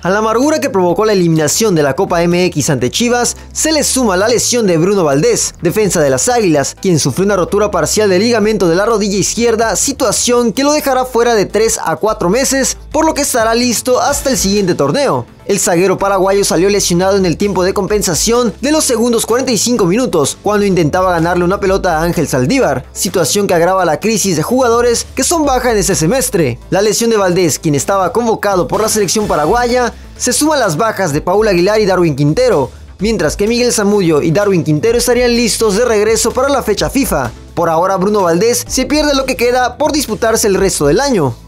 A la amargura que provocó la eliminación de la Copa MX ante Chivas, se le suma la lesión de Bruno Valdés, defensa de las Águilas, quien sufrió una rotura parcial del ligamento de la rodilla izquierda, situación que lo dejará fuera de 3 a 4 meses, por lo que estará listo hasta el siguiente torneo. El zaguero paraguayo salió lesionado en el tiempo de compensación de los segundos 45 minutos, cuando intentaba ganarle una pelota a Ángel Saldívar, situación que agrava la crisis de jugadores que son baja en este semestre. La lesión de Valdés, quien estaba convocado por la selección paraguaya, se suma a las bajas de Paul Aguilar y Darwin Quintero, mientras que Miguel Zamudio y Darwin Quintero estarían listos de regreso para la fecha FIFA. Por ahora Bruno Valdés se pierde lo que queda por disputarse el resto del año.